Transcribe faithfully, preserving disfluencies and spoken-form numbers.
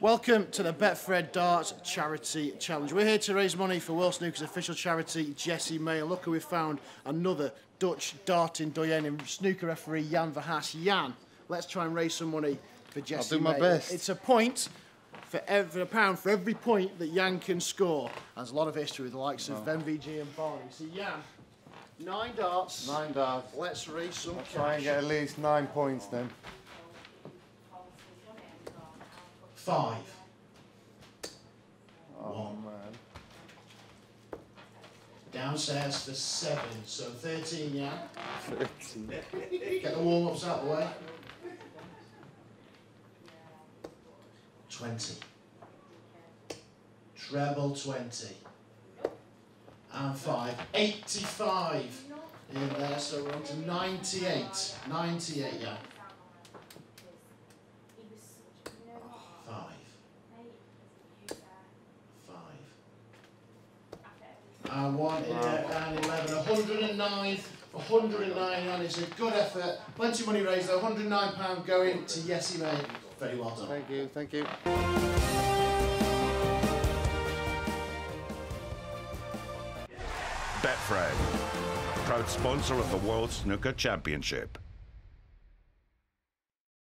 Welcome to the Betfred Darts Charity Challenge. We're here to raise money for World Snooker's official charity, Jessie. Look who we've found, another Dutch darting doyen and snooker referee, Jan Verhaas. Jan, let's try and raise some money for Jessie. I'll do my best. It's a point for every a pound for every point that Jan can score. There's a lot of history with the likes of oh. M V G and Barney. So Jan, nine darts. Nine darts. Let's raise some I'll cash. try and get at least nine points then. Five. Oh, One. Man. Downstairs for seven, so thirteen, yeah? thirteen. Get the warm-ups out of the way. twenty. Treble twenty. And five. eighty-five in there, so we're on to ninety-eight. ninety-eight, yeah. And one in there, and eleven, one hundred and nine, one hundred and nine, and it's a good effort. Plenty of money raised though, one hundred and nine pounds going to Jessie, mate. Very well done. Thank you, thank you. Betfred, proud sponsor of the World Snooker Championship.